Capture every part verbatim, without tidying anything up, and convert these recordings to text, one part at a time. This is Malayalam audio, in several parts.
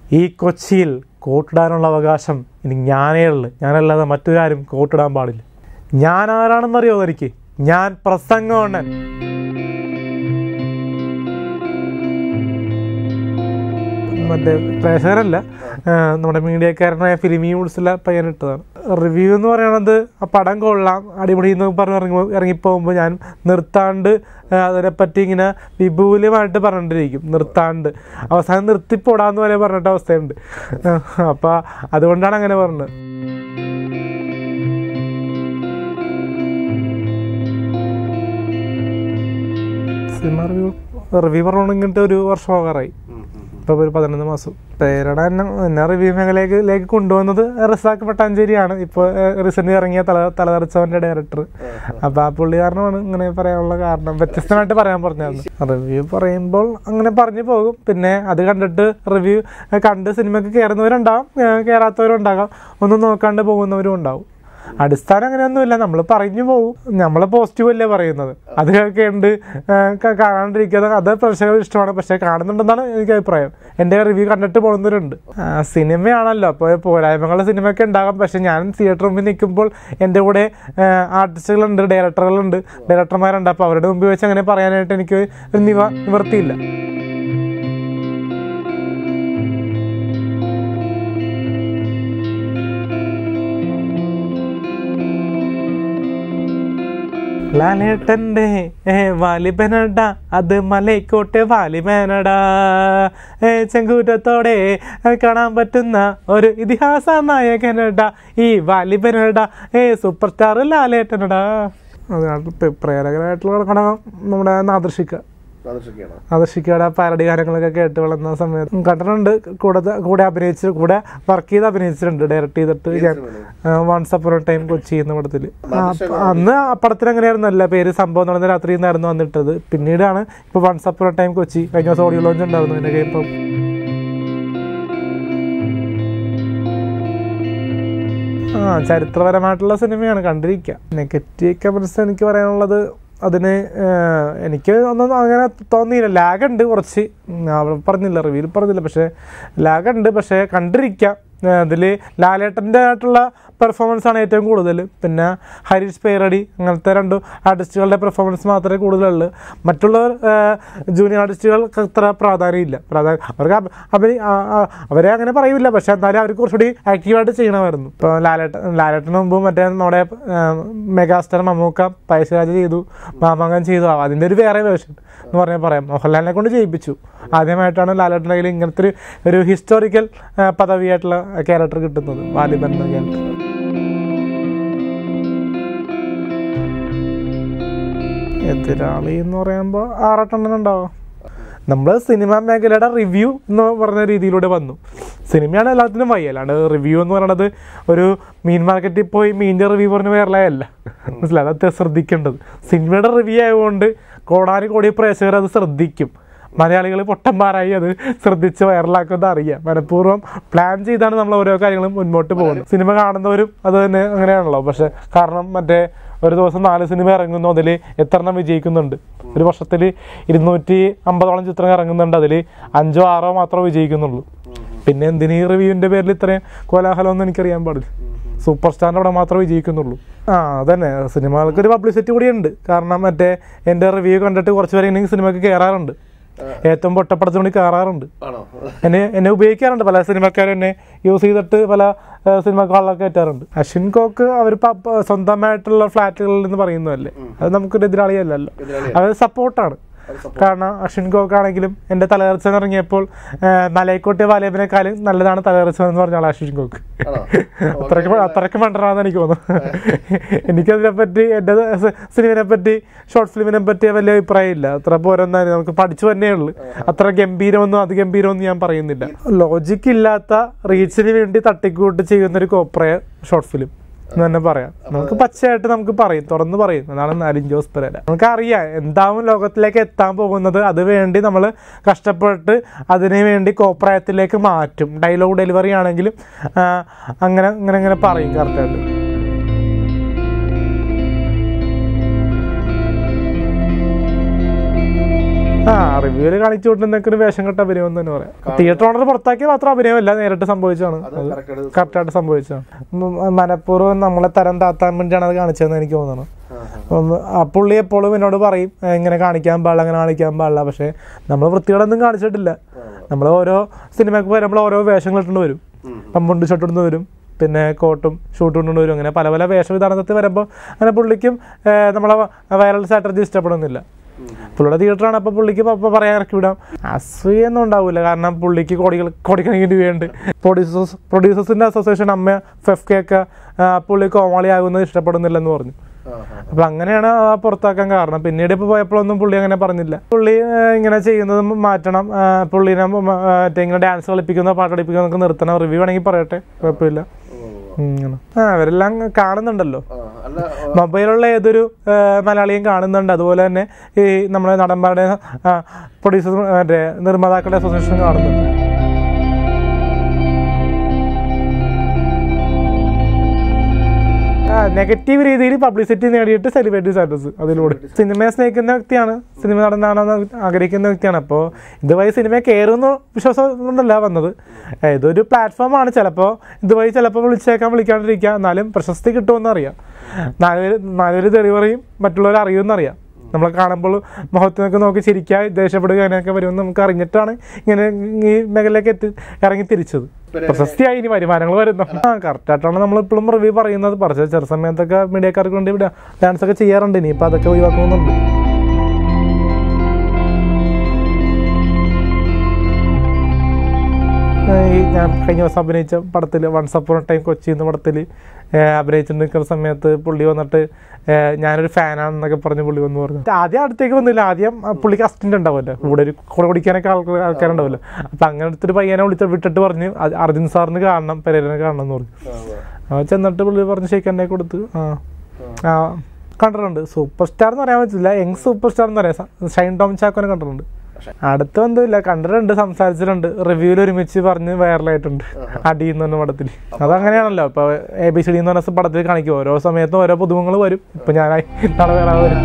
ഈ കൊച്ചിയിൽ കോട്ടിടാനുള്ള അവകാശം ഇനി ഞാനേ ഉള്ളു, ഞാനല്ലാതെ മറ്റൊരാരും കോട്ടിടാൻ പാടില്ല. ഞാൻ ആരാണെന്നറിയോ എനിക്ക്? ഞാൻ പ്രസംഗോണ്ണൻ. മറ്റേ പ്രേക്ഷകരല്ല, നമ്മുടെ മീഡിയക്കാരനായ ഫിലിമി ഉൾസില പയ്യനിട്ടതാണ്. റിവ്യൂ എന്ന് പറയണത് ആ പടം കൊള്ളാം അടിപൊളി എന്ന് പറഞ്ഞ് ഇറങ്ങി ഇറങ്ങിപ്പോകുമ്പോൾ ഞാൻ നിർത്താണ്ട് അതിനെപ്പറ്റി ഇങ്ങനെ വിപുലമായിട്ട് പറഞ്ഞിട്ടിരിക്കും. നിർത്താണ്ട് അവസാനം നിർത്തിപ്പോടാന്ന് വരെ പറഞ്ഞിട്ട് അവസ്ഥയുണ്ട്. അപ്പം അതുകൊണ്ടാണ് അങ്ങനെ പറഞ്ഞത്. സിനിമ റിവ്യൂ റിവ്യൂ പറഞ്ഞിട്ട് ഒരു വർഷം ആകാറായി. ഇപ്പോൾ ഒരു പതിനൊന്ന് മാസം. പേരുടെ എന്നെ എന്നെ റിവ്യൂ മേഖലയിലേക്ക് കൊണ്ടുവന്നത് റസാഖ് പട്ടാഞ്ചേരിയാണ്. ഇപ്പോൾ റീസെൻ്റ് ഇറങ്ങിയ തല തലതെറിച്ചവൻ്റെ ഡയറക്ടർ. അപ്പോൾ ആ പുള്ളി കാരണമാണ് ഇങ്ങനെ പറയാനുള്ള കാരണം. വ്യത്യസ്തമായിട്ട് പറയാൻ പറഞ്ഞായിരുന്നു. റിവ്യൂ പറയുമ്പോൾ അങ്ങനെ പറഞ്ഞു പോകും. പിന്നെ അത് കണ്ടിട്ട് റിവ്യൂ കണ്ട് സിനിമയ്ക്ക് കയറുന്നവരുണ്ടാകും, കയറാത്തവരുണ്ടാകാം, ഒന്നും നോക്കാണ്ട് പോകുന്നവരും ഉണ്ടാവും. അടിസ്ഥാനം അങ്ങനെയൊന്നുമില്ല, നമ്മൾ പറഞ്ഞു പോകും. നമ്മൾ പോസിറ്റീവ് അല്ലേ പറയുന്നത്. അത് കേൾക്കേണ്ട കാണാണ്ടിരിക്കുന്നത് അത് പ്രേക്ഷകർ ഇഷ്ടമാണ്. പക്ഷെ കാണുന്നുണ്ടെന്നാണ് എനിക്ക് അഭിപ്രായം. എൻ്റെ റിവ്യൂ കണ്ടിട്ട് പോകുന്നവരുണ്ട്. സിനിമയാണല്ലോ, അപ്പോൾ പോരായ്മകളുടെ സിനിമയൊക്കെ ഉണ്ടാകാം. പക്ഷെ ഞാൻ തിയേറ്റർ മുമ്പിൽ നിൽക്കുമ്പോൾ എൻ്റെ കൂടെ ആർട്ടിസ്റ്റുകളുണ്ട്, ഡയറക്ടറുകളുണ്ട്, ഡയറക്ടർമാരുണ്ട്. അപ്പോൾ അവരുടെ മുമ്പിൽ വെച്ച് അങ്ങനെ പറയാനായിട്ട് എനിക്ക് ഒരു നിവ നിവൃത്തിയില്ല. ലാലേട്ടൻ്റെ വാലിബനടാ അത് മലൈക്കോട്ടെ വാലിബനടാ, ചെങ്കൂറ്റത്തോടെ കാണാൻ പറ്റുന്ന ഒരു ഇതിഹാസ നായകനടാ ഈ വാലിബനടാ, ഏ സൂപ്പർ സ്റ്റാർ ലാലേട്ടനടാ. അത് പ്രേരകരായിട്ടുള്ള ഘടകം നമ്മുടെ നാദൃശിക്ക ആദർശിക്കയുടെ പാരഡി ഗാനങ്ങളൊക്കെ കേട്ട് വളർന്ന സമയത്ത് കണ്ടിട്ടുണ്ട്. കൂടെ കൂടെ അഭിനയിച്ച് കൂടെ വർക്ക് ചെയ്ത് അഭിനയിച്ചിട്ടുണ്ട്. ഡയറക്റ്റ് ചെയ്തിട്ട് ഞാൻ once upon a time Kochi എന്ന പടത്തിൽ. അന്ന് ആ പടത്തിൽ എങ്ങനെയായിരുന്നല്ല പേര് സംഭവം നടന്ന രാത്രി എന്നായിരുന്നു വന്നിട്ടത്. പിന്നീടാണ് ഇപ്പോൾ once upon a time Kochi കഴിഞ്ഞ ദിവസം ഓഡിയോ ലോഞ്ച് ഉണ്ടായിരുന്നു. അതിൻ്റെ ഇപ്പം ആ ചരിത്രപരമായിട്ടുള്ള സിനിമയാണ്, കണ്ടിരിക്കുക. നെഗറ്റീവ് കമൻസ് എനിക്ക് പറയാനുള്ളത്, അതിന് എനിക്ക് ഒന്നും അങ്ങനെ തോന്നിയില്ല. ലാഗുണ്ട് കുറച്ച്, പറഞ്ഞില്ല റിവ്യൂവിൽ പറഞ്ഞില്ല, പക്ഷേ ലാഗുണ്ട്. പക്ഷേ കണ്ടിരിക്കാം. അതിൽ ലാലേട്ടൻ്റെ ആയിട്ടുള്ള പെർഫോമൻസ് ആണ് ഏറ്റവും കൂടുതൽ. പിന്നെ ഹരീഷ് പേരടി അങ്ങനത്തെ രണ്ട് ആർട്ടിസ്റ്റുകളുടെ പെർഫോമൻസ് മാത്രമേ കൂടുതലുള്ളൂ. മറ്റുള്ളവർ ജൂനിയർ ആർട്ടിസ്റ്റുകൾക്ക് അത്ര പ്രാധാന്യമില്ല. പ്രാധാന്യം അവർക്ക് അവർ അവരെ അങ്ങനെ പറയില്ല, പക്ഷേ എന്നാലും അവർക്ക് കുറച്ചുകൂടി ആക്റ്റീവായിട്ട് ചെയ്യണമായിരുന്നു. ഇപ്പോൾ ലാലേട്ടൻ ലാലേട്ടന് മുമ്പ് മറ്റേ നമ്മുടെ മെഗാസ്റ്റാർ മമ്മൂക്ക പൈസരാജ് ചെയ്തു, മാമാങ്കൻ ചെയ്തു. അതിൻ്റെ ഒരു വേറെ വേർഷൻ എന്ന് പറഞ്ഞാൽ പറയാം. മോഹൻലാലിനെ കൊണ്ട് ചെയ്യിപ്പിച്ചു. ആദ്യമായിട്ടാണ് ലാലേട്ടൻ്റെ കയ്യിൽ ഇങ്ങനത്തെ ഒരു ഒരു ഹിസ്റ്റോറിക്കൽ പദവിയായിട്ടുള്ള ക്യാരക്ടർ കിട്ടുന്നത്, വാലിബൻ എന്ന ക്യാരക്ടർ. എതിരാളി എന്ന് പറയുമ്പോൾ ആറട്ടെണ്ണം ഉണ്ടാവും. നമ്മൾ സിനിമ മേഖലയുടെ റിവ്യൂ എന്ന് പറഞ്ഞ രീതിയിലൂടെ വന്നു. സിനിമയാണ് എല്ലാത്തിനും വയ്യ. അല്ലാണ്ട് റിവ്യൂ എന്ന് പറയുന്നത് ഒരു മീൻ മാർക്കറ്റിൽ പോയി മീനിൻ്റെ റിവ്യൂ പറഞ്ഞ് വേറെയല്ല, മനസ്സിലായി? അത് ശ്രദ്ധിക്കേണ്ടത് സിനിമയുടെ റിവ്യൂ ആയതുകൊണ്ട് കോടാനും കോടി പ്രേക്ഷകർ അത് ശ്രദ്ധിക്കും. മലയാളികൾ പൊട്ടന്മാരായി അത് ശ്രദ്ധിച്ച് വൈറലാക്കുന്നത് അറിയാം. മനഃപൂർവ്വം പ്ലാൻ ചെയ്താണ് നമ്മൾ ഓരോ കാര്യങ്ങളും മുൻപോട്ട് പോകുന്നത്. സിനിമ കാണുന്നവരും അത് തന്നെ അങ്ങനെയാണല്ലോ. പക്ഷെ കാരണം മറ്റേ ഒരു ദിവസം നാല് സിനിമ ഇറങ്ങുന്നു, അതിൽ എത്രണ്ണം വിജയിക്കുന്നുണ്ട്? ഒരു വർഷത്തിൽ ഇരുന്നൂറ്റി അമ്പതോളം ചിത്രം ഇറങ്ങുന്നുണ്ട്, അതിൽ അഞ്ചോ ആറോ മാത്രമേ വിജയിക്കുന്നുള്ളൂ. പിന്നെ എന്തിനീ റിവ്യൂവിൻ്റെ പേരിൽ ഇത്രയും കോലാഹലം ഒന്നും എനിക്കറിയാൻ പാടില്ല. സൂപ്പർ സ്റ്റാറിൻ്റെ അവിടെ മാത്രമേ വിജയിക്കുന്നുള്ളൂ. ആ അതന്നെ, സിനിമകൾക്ക് ഒരു പബ്ലിസിറ്റി കൂടിയുണ്ട്. കാരണം മറ്റേ എൻ്റെ റിവ്യൂ കണ്ടിട്ട് കുറച്ച് പേര് ഇനി സിനിമയ്ക്ക് കയറാറുണ്ട്, ഏറ്റവും പൊട്ടപ്പടത്തിന് വേണ്ടി കയറാറുണ്ട്. എന്നെ എന്നെ ഉപയോഗിക്കാറുണ്ട്. പല സിനിമക്കാരും എന്നെ യൂസ് ചെയ്തിട്ട് പല സിനിമകളിലൊക്കെ കയറ്റാറുണ്ട്. അശ്വിൻ കോക്ക് അവർ സ്വന്തമായിട്ടുള്ള ഫ്ലാറ്റുകളിൽ നിന്ന് പറയുന്നതല്ലേ, അത് നമുക്കൊരു എതിരാളിയല്ലല്ലോ, അത് സപ്പോർട്ടാണ്. കാരണം അശ്വിൻ കോക്ക് ആണെങ്കിലും എൻ്റെ തലകർച്ചൻ ഇറങ്ങിയപ്പോൾ മലൈക്കോട്ടെ വാലിബനേക്കാളും നല്ലതാണ് തലകർച്ചൻ എന്ന് പറഞ്ഞാൽ അശ്വിൻ കോക്ക്. അത്രയ്ക്ക് അത്രയ്ക്ക് മണ്ടറാണെന്ന് എനിക്ക് തോന്നുന്നു. എനിക്കതിനെപ്പറ്റി എൻ്റെ സിനിമയെ പറ്റി ഷോർട്ട് ഫിലിമിനെ പറ്റി വലിയ അഭിപ്രായം ഇല്ല. അത്ര പോരെന്നാലും നമുക്ക് പഠിച്ചു തന്നേ ഉള്ളു. അത്ര ഗംഭീരമൊന്നും അതിഗംഭീരമൊന്നും ഞാൻ പറയുന്നില്ല. ലോജിക്ക് ഇല്ലാത്ത റീച്ചിന് വേണ്ടി തട്ടിക്കൂട്ട് ചെയ്യുന്നൊരു കോപ്രയ ഷോർട്ട് ഫിലിം എന്ന് തന്നെ പറയാം. നമുക്ക് പച്ചയായിട്ട് നമുക്ക് പറയും, തുറന്ന് പറയും. അതാണ് അലിൻ ജോസ് പെരേര. നമുക്കറിയാം എന്താവും ലോകത്തിലേക്ക് എത്താൻ പോകുന്നത്. അത് വേണ്ടി നമ്മൾ കഷ്ടപ്പെട്ട് അതിനു വേണ്ടി കോപ്രായത്തിലേക്ക് മാറ്റും. ഡയലോഗ് ഡെലിവറി ആണെങ്കിലും അങ്ങനെ അങ്ങനെ അങ്ങനെ പറയും കറക്റ്റായിട്ട്. ആ റിവ്യൂല് കാണിച്ചു കൊണ്ടിരുന്നൊക്കെ ഒരു വേഷം കെട്ട അഭിനയം എന്ന് തന്നെ പറയാം. തിയേറ്റർ ഓണർ പുറത്താക്കിയ മാത്രം അഭിനയമല്ല, നേരിട്ട് സംഭവിച്ചാണ്, കറക്റ്റായിട്ട് സംഭവിച്ചതാണ്. മനഃപൂർവ്വം നമ്മളെ തരം താത്താൻ വേണ്ടിയാണ് അത് കാണിച്ചതെന്ന് എനിക്ക് തോന്നുന്നു. ആ പുള്ളി എപ്പോഴും എന്നോട് പറയും ഇങ്ങനെ കാണിക്കാൻ പാടില്ല, അങ്ങനെ കാണിക്കാൻ പാടില്ല. പക്ഷെ നമ്മൾ വൃത്തികളൊന്നും കാണിച്ചിട്ടില്ല. നമ്മൾ ഓരോ സിനിമയ്ക്ക് വരുമ്പോൾ ഓരോ വേഷങ്ങൾ ഇട്ടുകൊണ്ട് വരും. പമ്പുണ്ട് ഷർട്ട് ഇടുന്ന് വരും, പിന്നെ കോട്ടും ഷൂട്ട് കൊണ്ടുകൊണ്ട് വരും. അങ്ങനെ പല പല വേഷവിധാനത്തിൽ വരുമ്പോൾ അങ്ങനെ പുള്ളിക്കും നമ്മളെ വൈറൽ സ്ട്രാറ്റജി ഇഷ്ടപ്പെടുന്നില്ല. പുള്ളിയുടെ തിയേറ്ററാണ്, അപ്പോൾ പുള്ളിക്ക് ഇപ്പോൾ പറയാൻ ഇറക്കി വിടാം. അസൂയൊന്നും ഉണ്ടാവില്ല, കാരണം പുള്ളിക്ക് കോടികൾ കോടിക്കണക്കിന് രൂപയുണ്ട്. പ്രൊഡ്യൂസേഴ്സ് പ്രൊഡ്യൂസേഴ്സിൻ്റെ അസോസിയേഷൻ അമ്മ ഫെഫ് കെ ഒക്കെ പുള്ളി കോമാളി ആകുന്നത് ഇഷ്ടപ്പെടുന്നില്ലെന്ന് പറഞ്ഞു. അപ്പൊ അങ്ങനെയാണ് പുറത്താക്കാൻ കാരണം. പിന്നീട് ഇപ്പൊ പോയപ്പോഴൊന്നും പുള്ളി അങ്ങനെ പറഞ്ഞില്ല. പുള്ളി ഇങ്ങനെ ചെയ്യുന്നത് മാറ്റണം, പുള്ളിനെ മറ്റേ ഇങ്ങനെ ഡാൻസ് കളിപ്പിക്കുന്ന പാട്ട് കളിപ്പിക്കുന്നതൊക്കെ നിർത്തണം, റിവ്യൂ ആണെങ്കിൽ പറയട്ടെ, കുഴപ്പമില്ല. ആ അവരെല്ലാം കാണുന്നുണ്ടല്ലോ, മൊബൈലുള്ള ഏതൊരു മലയാളിയും കാണുന്നുണ്ട്. അതുപോലെ തന്നെ ഈ നമ്മുടെ നടന്മാരുടെ പ്രൊഡ്യൂസേഴ്സ് മറ്റേ നിർമ്മാതാക്കളുടെ അസോസിയേഷൻ കാണുന്നുണ്ട്. നെഗറ്റീവ് രീതിയിൽ പബ്ലിസിറ്റി നേടിയിട്ട് സെലിബ്രിറ്റി സ്റ്റാറ്റസ് അതിലൂടെ. സിനിമയെ സ്നേഹിക്കുന്ന വ്യക്തിയാണ്, സിനിമ നടന്നാണെന്ന് ആഗ്രഹിക്കുന്ന വ്യക്തിയാണ്. അപ്പോൾ ഇതുവഴി സിനിമയെ കയറുന്ന വിശ്വാസം കൊണ്ടല്ല വന്നത്. ഇതൊരു പ്ലാറ്റ്ഫോമാണ്. ചിലപ്പോൾ ഇതുവഴി ചിലപ്പോൾ വിളിച്ചേക്കാൻ വിളിക്കാണ്ടിരിക്കുക, എന്നാലും പ്രശസ്തി കിട്ടുമെന്ന് അറിയാം. നാല് നാലൊരു തെളിവറിയും മറ്റുള്ളവർ അറിയുമെന്നറിയാം. നമ്മളെ കാണുമ്പോൾ മുഖത്തിനൊക്കെ നോക്കി ചിരിക്കുക, ദേഷ്യപ്പെടുക അങ്ങനെയൊക്കെ വരുമെന്ന് നമുക്ക് അറിഞ്ഞിട്ടാണ് ഇങ്ങനെ ഈ മേഖലയിലേക്ക് എത്തി ഇറങ്ങി തിരിച്ചത്. പ്രശസ്തിയായി ഇനി വരുമാനങ്ങൾ വരുന്നു. ആ കറക്റ്റായിട്ടാണ് നമ്മൾ ഇപ്പോഴും റിവ്യൂ പറയുന്നത്. പക്ഷേ ചെറു സമയത്തൊക്കെ മീഡിയക്കാർക്ക് വേണ്ടി ഇവിടെ ഡാൻസ് ഒക്കെ ചെയ്യാറുണ്ട്. ഇനി ഇപ്പം അതൊക്കെ ഒഴിവാക്കുന്നുണ്ട്. ഈ ഞാൻ കഴിഞ്ഞ ദിവസം അഭിനയിച്ച പടത്തിൽ വൺസ് അപ്പോൺ ടൈം കൊച്ചി എന്ന പടത്തിൽ അഭിനയിച്ചിട്ട് നിൽക്കുന്ന സമയത്ത് പുള്ളി വന്നിട്ട് ഞാനൊരു ഫാനാണെന്നൊക്കെ പറഞ്ഞ് പുള്ളി വന്ന് പറഞ്ഞു. ആദ്യം അടുത്തേക്ക് വന്നില്ല, ആദ്യം പുള്ളിക്ക് അസിസ്റ്റന്റ് ഉണ്ടാവുമല്ലോ, കൂടെ ഒരു കൂടെ കുടിക്കാനൊക്കെ ആൾക്കാർ ആൾക്കാരുണ്ടാവുമല്ലോ. അപ്പം അങ്ങനത്തെ ഒരു പയ്യനെ വിളിച്ച് വിട്ടിട്ട് പറഞ്ഞ് അർജുൻ സാറിന് കാണണം, പെരേരനെ കാണണം എന്ന് പറഞ്ഞു. ആ ചെന്നിട്ട് പുള്ളി പറഞ്ഞ് ഷെയ്ക്കന്നെ കൊടുത്ത് ആ ആ കണ്ടിട്ടുണ്ട്. സൂപ്പർ സ്റ്റാർ എന്ന് പറയാൻ പറ്റില്ല, യങ് സൂപ്പർ സ്റ്റാർ എന്ന് പറയാം. ഷൈൻ ടോം ചാക്കോനെ കണ്ടിട്ടുണ്ട്. അടുത്ത ബന്ധമില്ല, കണ്ടിട്ടുണ്ട്, സംസാരിച്ചിട്ടുണ്ട്, റിവ്യൂവിൽ ഒരുമിച്ച് പറഞ്ഞ് വൈറലായിട്ടുണ്ട്. അടി എന്ന് പറഞ്ഞ പടത്തിൽ അതങ്ങനെയാണല്ലോ. ഇപ്പൊ എ ബി സി ഡി എന്ന് പറഞ്ഞ പടത്തിൽ കാണിക്കും, ഓരോ സമയത്തും ഓരോ പുതുമങ്ങൾ വരും. ഇപ്പൊ ഞാനായി നാളെ വേറെ വരും.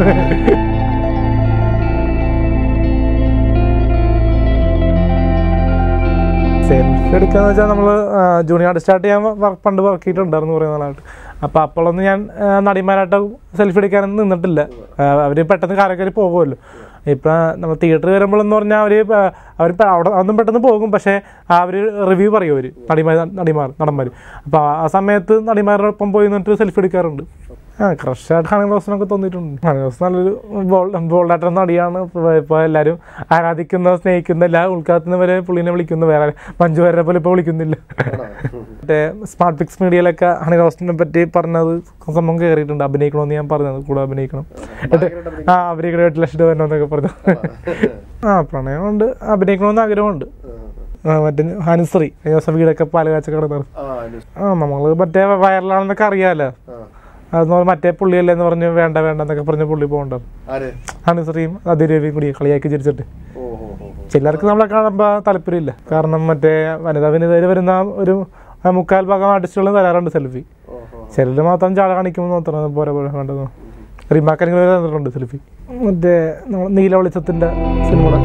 സെൽഫി എടുക്കാന്ന് വെച്ചാൽ നമ്മള് ജൂനിയർ ആർട്ടിസ്റ്റായിട്ട് ഞാൻ പണ്ട് വർക്ക് ചെയ്തിട്ടുണ്ടായിരുന്നു കുറേ നാളായിട്ട്. അപ്പം അപ്പോഴൊന്നും ഞാൻ നടിമാരായിട്ട് സെൽഫി എടുക്കാനൊന്നും നിന്നിട്ടില്ല. അവർ പെട്ടെന്ന് കാലക്കാർ പോകുമല്ലോ. ഇപ്പം നമ്മൾ തിയേറ്ററിൽ വരുമ്പോഴെന്ന് പറഞ്ഞാൽ അവർ അവർ അവിടെ അതൊന്നും പെട്ടെന്ന് പോകും. പക്ഷേ അവർ റിവ്യൂ പറയും, അവർ നടിമാർ നടിമാർ നടന്മാർ. അപ്പോൾ ആ സമയത്ത് നടിമാരോടൊപ്പം പോയി നിന്നിട്ട് സെൽഫി എടുക്കാറുണ്ട്. ആ ക്രഷായിട്ട് ഹണി റോസിനൊക്കെ തോന്നിയിട്ടുണ്ട്. ഹണി റോസ് നല്ലൊരു ബോൾഡ് ബോൾഡായിട്ടുള്ള നടിയാണ്. ഇപ്പോൾ എല്ലാവരും ആരാധിക്കുന്ന സ്നേഹിക്കുന്ന എല്ലാ ഉൾക്കാലത്തിന് വരെ പുള്ളിനെ വിളിക്കുന്നു. വേറെ മഞ്ജു വരെ പോലെ ഇപ്പോൾ വിളിക്കുന്നില്ല. മറ്റേ സ്മാർട്ട് പിക്സ് മീഡിയയിലൊക്കെ ഹണി റോസിനെ പറ്റി പറഞ്ഞത് സംഭവം കയറിയിട്ടുണ്ട്. അഭിനയിക്കണമെന്ന് ഞാൻ പറഞ്ഞത്, കൂടെ അഭിനയിക്കണം, ആ അഭിനയിക്കണം, എട്ട് ലക്ഷം രൂപ വരണമെന്നൊക്കെ പറഞ്ഞു. ആ പ്രണയമുണ്ട്, അഭിനയിക്കണമെന്ന് ആഗ്രഹമുണ്ട്. മറ്റേ ഹനുശ്രീ കഴിഞ്ഞ ദിവസം വീടൊക്കെ പാലുകാച്ചൊക്കെ കിടന്നത്. ആ നമ്മള് മറ്റേ വൈറലാണെന്നൊക്കെ അറിയാമല്ലോ. അതെന്ന് പറഞ്ഞാൽ മറ്റേ പുള്ളിയല്ലേന്ന് പറഞ്ഞ് വേണ്ട വേണ്ട എന്നൊക്കെ പറഞ്ഞ് പുള്ളി പോകണ്ട. ഹനുശ്രീയും അതിരവിയും കൂടി കളിയാക്കി ചിരിച്ചിട്ട് ചിലർക്ക് നമ്മളെ കാണുമ്പോൾ താല്പര്യമില്ല. കാരണം മറ്റേ വനിതാ വിനിതയിൽ വരുന്ന ഒരു മുക്കാൽ ഭാഗം ആർട്ടിസ്റ്റുകൾ തരാറുണ്ട് സെൽഫി. ചിലർ മാത്രം ചാട കാണിക്കുമ്പോൾ മാത്രം പോരെ പോലെ വേണ്ടത്. റിമാക്കനിങ്ങനെ തന്നിട്ടുണ്ട് സെൽഫി. മറ്റേ നമ്മൾ നീല വെളിച്ചത്തിൻ്റെ സിനിമ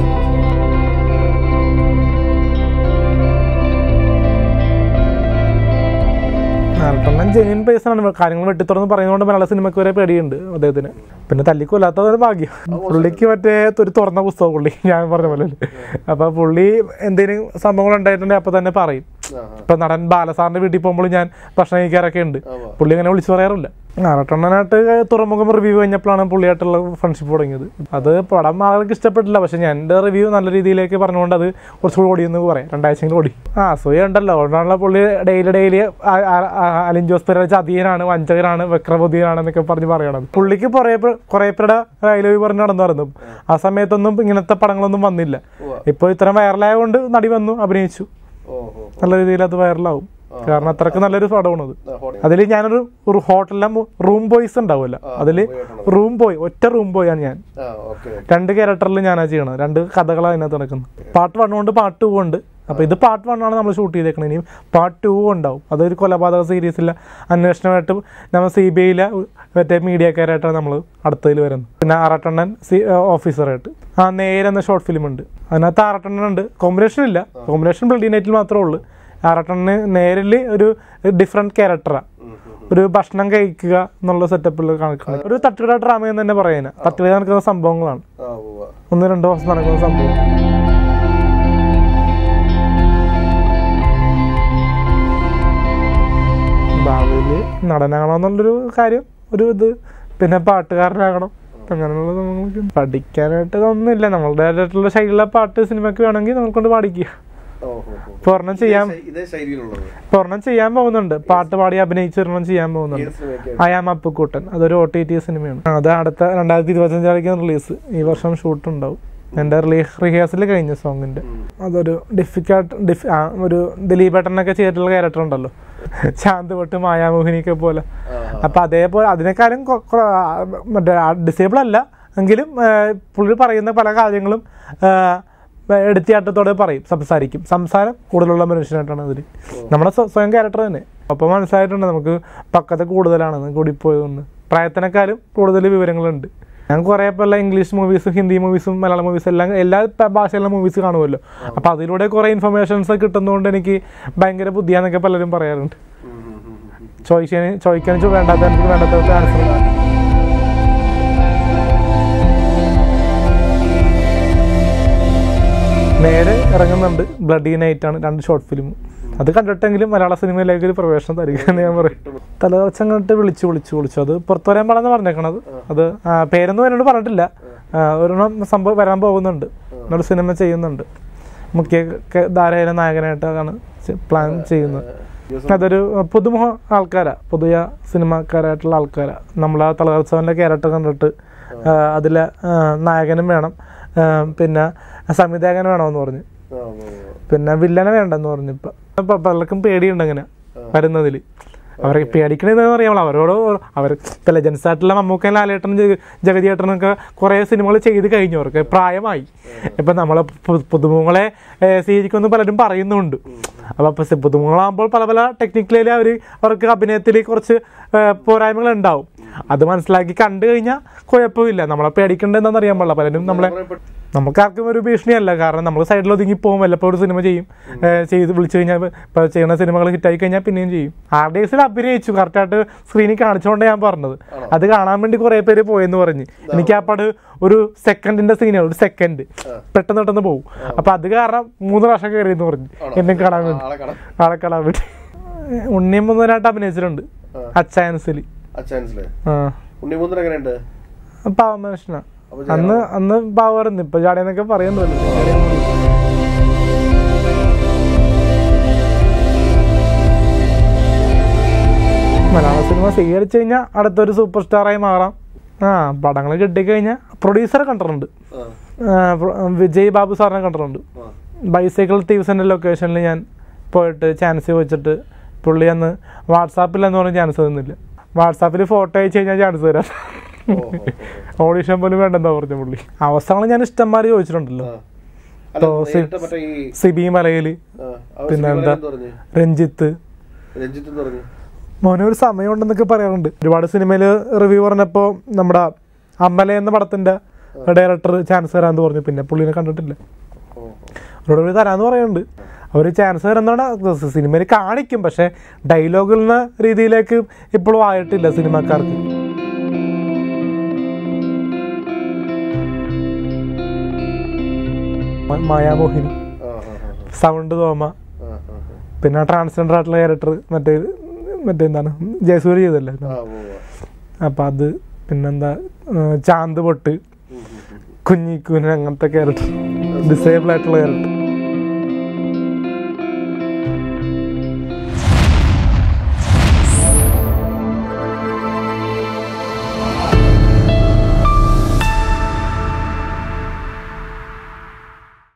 ആൽട്ടണ്ണൻ ജെന്യൂൻ പേഴ്സണാണ്. കാര്യങ്ങൾ വെട്ടിത്തുറന്ന് പറയുന്നതുകൊണ്ട് മലയാള സിനിമയ്ക്ക് വരെ പേടിയുണ്ട് അദ്ദേഹത്തിന്. പിന്നെ തല്ലിക്കൊല്ലാത്തതൊരു ഭാഗ്യം. പുള്ളിക്ക് മറ്റേ ഒരു തുറന്ന പുസ്തകം പുള്ളി, ഞാൻ പറഞ്ഞ പോലെ. അപ്പൊ പുള്ളി എന്തെങ്കിലും സംഭവങ്ങൾ ഉണ്ടായിട്ടുണ്ടെങ്കിൽ അപ്പൊ തന്നെ പറയും. ഇപ്പൊ നടൻ ബാലസാറിന്റെ വീട്ടിൽ പോകുമ്പോൾ ഞാൻ ഭക്ഷണം കഴിക്കാറൊക്കെ ഉണ്ട്. പുള്ളി അങ്ങനെ വിളിച്ചു പറയാറില്ല. ആറട്ടണ്ണനായിട്ട് തുറമുഖം റിവ്യൂ കഴിഞ്ഞപ്പോഴാണ് പുള്ളിയായിട്ടുള്ള ഫ്രണ്ട്ഷിപ്പ് തുടങ്ങിയത്. അത് പടം ആളുകൾക്ക് ഇഷ്ടപ്പെട്ടില്ല. പക്ഷെ ഞാൻ എൻ്റെ റിവ്യൂ നല്ല രീതിയിലേക്ക് പറഞ്ഞുകൊണ്ട് അത് കുറച്ചുകൂടി ഓടിയെന്ന് പറയാം. രണ്ടാഴ്ചയും ഓടി. ആ അസൂയ ഉണ്ടല്ലോ, അതുകൊണ്ടാണല്ലോ പുള്ളി ഡെയിലി ഡെയിലി അലിൻ ജോസ് പെരേര ചതിയനാണ്, വഞ്ചകനാണ്, വക്രബുദ്ധിയാണ് എന്നൊക്കെ പറഞ്ഞ് പറയണത്. പുള്ളിക്ക് കുറേ കുറേ പേരുടെ ഡയലോഗ് പറഞ്ഞ് നടന്നായിരുന്നു. ആ സമയത്തൊന്നും ഇങ്ങനത്തെ പടങ്ങളൊന്നും വന്നില്ല. ഇപ്പോൾ ഇത്രയും വൈറലായതുകൊണ്ട് നടി വന്നു, അഭിനയിച്ചു. നല്ല രീതിയിൽ അത് വൈറലാവും. കാരണം അത്രക്ക് നല്ലൊരു പടമാണത്. അതിൽ ഞാനൊരു ഒരു ഹോട്ടലിലെ റൂം ബോയ്സ് ഉണ്ടാവുമല്ലോ, അതില് റൂം ബോയ്, ഒറ്റ റൂം ബോയ് ആണ് ഞാൻ. രണ്ട് ക്യാരക്ടറിൽ ഞാനാ ചെയ്യണത്. രണ്ട് കഥകളാണ് അതിനകത്ത് നടക്കുന്നത്. പാട്ട് വണ്ണുകൊണ്ട് പാട്ട് കൊണ്ട് അപ്പോൾ ഇത് പാർട്ട് വൺ ആണ് നമ്മൾ ഷൂട്ട് ചെയ്തേക്കുന്നത്. ഇനിയും പാർട്ട് ടു ഉണ്ടാവും. അതൊരു കൊലപാതക സീരീസിലെ അന്വേഷണമായിട്ട് നമ്മൾ സി ബി ഐയിലെ മറ്റേ മീഡിയക്കാരായിട്ടാണ് നമ്മൾ അടുത്തതിൽ വരുന്നത്. പിന്നെ ആറാട്ടണ്ണൻ സി ഓഫീസറായിട്ട് ആ നേരെന്ന ഷോർട്ട് ഫിലിം ഉണ്ട്. അതിനകത്ത് ആറാട്ടണ്ണൻ ഉണ്ട്. കോമ്പിനേഷൻ ഇല്ല, കോമ്പിനേഷൻ ബ്ലഡി നൈറ്റിൽ മാത്രമേ ഉള്ളൂ. ആറാട്ടണ്ണന് നേരിൽ ഒരു ഡിഫറെൻറ്റ് ക്യാരക്ടറാണ്. ഒരു ഭക്ഷണം കഴിക്കുക എന്നുള്ള സെറ്റപ്പിൽ കാണിക്കുന്നത് ഒരു തട്ടുകട ഡ്രാമ എന്ന് തന്നെ പറയുന്നത്. തട്ടുകട നടക്കുന്ന സംഭവങ്ങളാണ്, ഒന്ന് രണ്ടു ദിവസം നടക്കുന്ന സംഭവം. ഭാവിയിൽ നടനാകണമെന്നുള്ളൊരു കാര്യം, ഒരു ഇത്, പിന്നെ പാട്ടുകാരനാകണം, അങ്ങനെയുള്ള സംഭവങ്ങളൊക്കെ. പഠിക്കാനായിട്ട് ഒന്നുമില്ല, നമ്മളുടെ ആയിട്ടുള്ള ശൈലിയുള്ള പാട്ട് സിനിമയ്ക്ക് വേണമെങ്കിൽ നമുക്കൊണ്ട് പാടിക്കുക. ഒരെണ്ണം ചെയ്യാൻ ഒരെണ്ണം ചെയ്യാൻ പോകുന്നുണ്ട്, പാട്ട് പാടി അഭിനയിച്ച് ഒരെണ്ണം ചെയ്യാൻ പോകുന്നുണ്ട്. അയാം അപ്പുക്കൂട്ടൻ, അതൊരു ഒ ടി ടി സിനിമയാണ്. അത് അടുത്ത രണ്ടായിരത്തി ഇരുപത്തഞ്ചായിരിക്കും റിലീസ്. ഈ വർഷം ഷൂട്ട് ഉണ്ടാവും. എൻ്റെ റിഹേഴ്സൽ കഴിഞ്ഞ സോങ്ങിന്റെ. അതൊരു ഡിഫിക്കൽട്ട് ഡിഫ് ഒരു ദിലീപേട്ടനൊക്കെ ചെയ്തിട്ടുള്ള ക്യാരക്ടർ ഉണ്ടല്ലോ, ശാന്ത് തൊട്ട് മായാമോഹിനിയൊക്കെ പോലെ. അപ്പൊ അതേപോലെ അതിനേക്കാളും മറ്റേ ഡിസേബിൾ അല്ല എങ്കിലും പുള്ളി പറയുന്ന പല കാര്യങ്ങളും എടുത്തിയാട്ടത്തോടെ പറയും, സംസാരിക്കും. സംസാരം കൂടുതലുള്ള മനുഷ്യനായിട്ടാണ് അതിൽ. നമ്മുടെ സ്വയം ക്യാരക്ടർ തന്നെ. അപ്പോൾ മനസ്സിലായിട്ടുണ്ട് നമുക്ക് പക്വത കൂടുതലാണെന്ന്, കൂടിപ്പോയതെന്ന്. പ്രായത്തിനേക്കാളും കൂടുതൽ വിവരങ്ങളുണ്ട്. ഞാൻ കുറേ ഇപ്പോൾ ഇംഗ്ലീഷ് മൂവീസും ഹിന്ദി മൂവീസും മലയാളം മൂവീസും എല്ലാം എല്ലാ ഭാഷയിലുള്ള മൂവീസ് കാണുമല്ലോ. അപ്പോൾ അതിലൂടെ കുറേ ഇൻഫർമേഷൻസ് കിട്ടുന്നതുകൊണ്ട് എനിക്ക് ഭയങ്കര ബുദ്ധിയാന്നൊക്കെ പലരും പറയാറുണ്ട്. ചോദിക്കാൻ ചോദിക്കാൻ വേണ്ടാത്ത എനിക്ക് വേണ്ടാത്ത ആൻസർ. നേരെ ഇറങ്ങുന്നുണ്ട് ബ്ലഡി നൈറ്റ് ആണ്, രണ്ട് ഷോർട്ട് ഫിലിം. അത് കണ്ടിട്ടെങ്കിലും മലയാള സിനിമയിലേക്ക് ഒരു പ്രവേശനം തരിക എന്ന് ഞാൻ പറയും. തലവച്ചങ്ങോട്ട് വിളിച്ചു വിളിച്ചു വിളിച്ചു അത് പുറത്തു വരാൻ പാടെന്ന് പറഞ്ഞേക്കണത്. അത് പേരൊന്നും എന്നോട് പറഞ്ഞിട്ടില്ല. ഒരെണ്ണം സംഭവം വരാൻ പോകുന്നുണ്ട്, എന്നോട് സിനിമ ചെയ്യുന്നുണ്ട്. മുഖ്യ ധാരയിലെ നായകനായിട്ടാണ് പ്ലാൻ ചെയ്യുന്നത്. അതൊരു പുതുമുഖ ആൾക്കാരാ, പുതിയ സിനിമക്കാരായിട്ടുള്ള ആൾക്കാരാ. നമ്മൾ ആ തലവച്ചവൻ്റെ ക്യാരക്ടർ കണ്ടിട്ട് അതിലെ നായകനും വേണം, പിന്നെ സംവിധായകന് വേണമെന്ന് പറഞ്ഞു, പിന്നെ വില്ലനെ വേണ്ടെന്ന് പറഞ്ഞു. ഇപ്പൊ പലർക്കും പേടിയുണ്ട് അങ്ങനെ വരുന്നതിൽ. അവരെ പേടിക്കണെന്ന് അറിയാമല്ലോ. അവരോട് അവർ ഇപ്പം ലെജൻസ് ആയിട്ടുള്ള മമ്മൂക്കൻ, ലാലേട്ടനും ജഗതിയേട്ടനൊക്കെ കുറേ സിനിമകൾ ചെയ്ത് കഴിഞ്ഞവർക്ക് പ്രായമായി. ഇപ്പം നമ്മളെ പുതുമുഖങ്ങളെ സ്വീകരിക്കുമെന്ന് പലരും പറയുന്നുണ്ട്. അപ്പം അപ്പം പുതുമുഖങ്ങളാകുമ്പോൾ പല പല ടെക്നിക്കലി അവർ അവർക്ക് അഭിനയത്തിൽ കുറച്ച് പോരായ്മകൾ ഉണ്ടാവും. അത് മനസ്സിലാക്കി കണ്ടു കഴിഞ്ഞാൽ കുഴപ്പമില്ല. നമ്മളെ പേടിക്കേണ്ടതെന്ന് അറിയാൻ പാടില്ല. പലരും നമ്മളെ നമുക്കാർക്കും ഒരു ഭീഷണിയല്ല. കാരണം നമ്മൾ സൈഡിൽ ഒതുങ്ങി പോകും. വല്ലപ്പോൾ ഒരു സിനിമ ചെയ്യും, ചെയ്ത് വിളിച്ചു കഴിഞ്ഞാൽ ഇപ്പോൾ ചെയ്യുന്ന സിനിമകൾ ഹിറ്റായി കഴിഞ്ഞാൽ പിന്നെയും ചെയ്യും. ആർ ഡി എസിൽ അഭിനയിച്ചു, കറക്റ്റായിട്ട് സ്ക്രീനിൽ കാണിച്ചുകൊണ്ട് ഞാൻ പറഞ്ഞത്. അത് കാണാൻ വേണ്ടി കുറേ പേര് പോയെന്ന് പറഞ്ഞ്. എനിക്ക് ആ പട് ഒരു സെക്കൻഡിന്റെ സീനാണ്, ഒരു സെക്കൻഡ് പെട്ടെന്ന് പെട്ടെന്ന് പോകും. അപ്പൊ അത് കാരണം മൂന്ന് പ്രാവശ്യം കയറിയെന്ന് പറഞ്ഞു എന്നെ കാണാൻ വേണ്ടി, ആളെ കാണാൻ വേണ്ടി. ഉണ്ണിയും മൂന്നരായിട്ട് അഭിനയിച്ചിട്ടുണ്ട് അച്ചാൻസിൽ. പാവ മനുഷ്യനാ. അന്ന് അന്ന് പാവായിരുന്നു, ഇപ്പൊ ചാടിയെന്നൊക്കെ പറയുന്നല്ലോ. മലയാള സിനിമ സ്വീകരിച്ചു കഴിഞ്ഞാൽ അടുത്തൊരു സൂപ്പർ സ്റ്റാറായി മാറാം. ആ പടങ്ങൾ കിട്ടിക്കഴിഞ്ഞാൽ പ്രൊഡ്യൂസറെ കണ്ടിട്ടുണ്ട്, വിജയ് ബാബു സാറിനെ കണ്ടിട്ടുണ്ട്. ബൈസൈക്കിൾ തീവ്സിൻ്റെ ലൊക്കേഷനിൽ ഞാൻ പോയിട്ട് ചാൻസ് ചോദിച്ചിട്ട് പുള്ളി അന്ന് വാട്സാപ്പിലെന്ന് പറഞ്ഞ ചാൻസ് തന്നില്ല. വാട്സാപ്പിൽ ഫോട്ടോ അയച്ചു കഴിഞ്ഞാൽ ചാൻസ് തരാം. ഓഡിഷൻ പോലും വേണ്ടെന്നാ പറഞ്ഞ പുള്ളി. അവസ്ഥകൾ ഞാൻ ഇഷ്ടംമാര് ചോദിച്ചിട്ടുണ്ടല്ലോ. സിബി മലയില്, പിന്നെന്താ രഞ്ജിത്ത്. മോനെ ഒരു സമയം ഉണ്ടെന്നൊക്കെ പറയാറുണ്ട്. ഒരുപാട് സിനിമയില് റിവ്യൂ പറഞ്ഞപ്പോ നമ്മുടെ അമ്മല എന്ന പടത്തിന്റെ ഡയറക്ടർ ചാൻസ് തരാന്ന് പറഞ്ഞു. പിന്നെ പുള്ളിനെ കണ്ടിട്ടില്ല. അവരോട് തരാന്ന് പറയുന്നുണ്ട്. അവർ ചാൻസ് തരുന്നതാണ് സിനിമയിൽ കാണിക്കും, പക്ഷെ ഡയലോഗുന്ന രീതിയിലേക്ക് ഇപ്പോഴും ആയിട്ടില്ല സിനിമക്കാർക്ക്. മായാമോഹിനി, സൗണ്ട് തോമ, പിന്നെ ട്രാൻസ്ജെൻഡർ ആയിട്ടുള്ള ക്യാരക്ടർ മറ്റേ മറ്റേ എന്താണ് ജയസൂര്യ ചെയ്തല്ലേ. അപ്പം അത് പിന്നെന്താ ചാന്ത് പൊട്ട്, കുഞ്ഞിക്കൂന്, അങ്ങനത്തെ ക്യാരക്ടർ, ഡിസേബിൾ ആയിട്ടുള്ള ക്യാരക്ടർ.